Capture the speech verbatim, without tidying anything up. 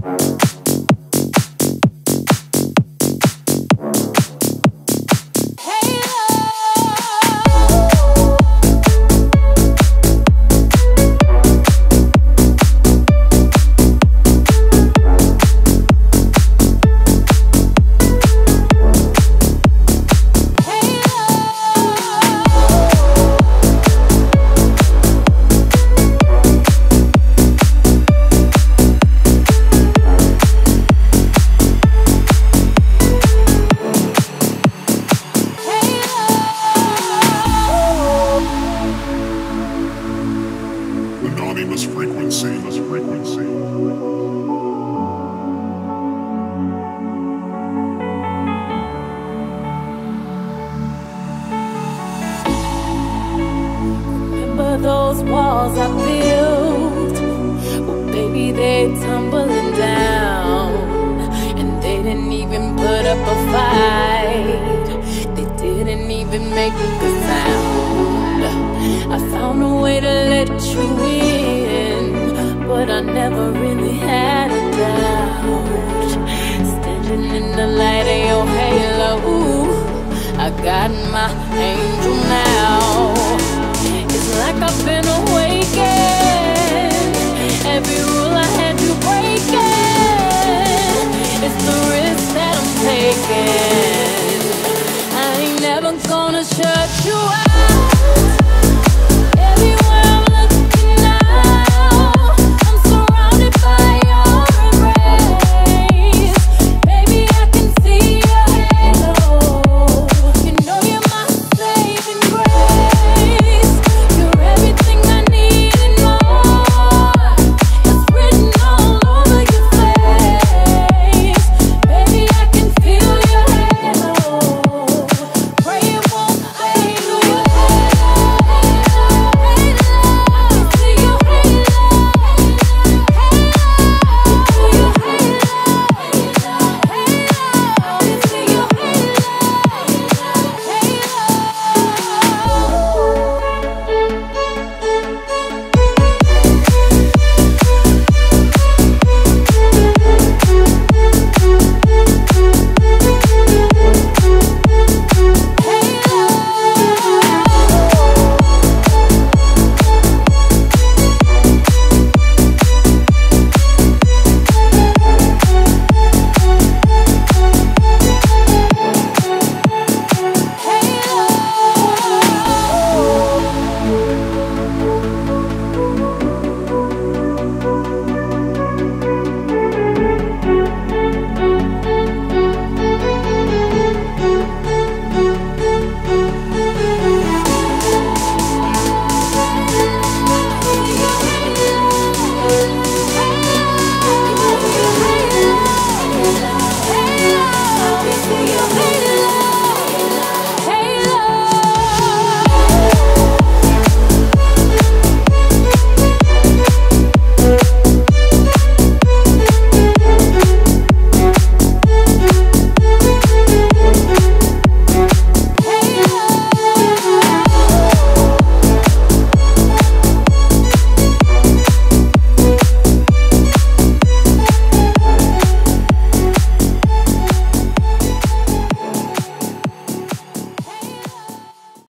Those walls I built, well, baby, they tumbling down, and they didn't even put up a fight. They didn't even make a sound. I found a way to let you in, but I never really had a doubt. Standing in the light of your halo, I got my angel.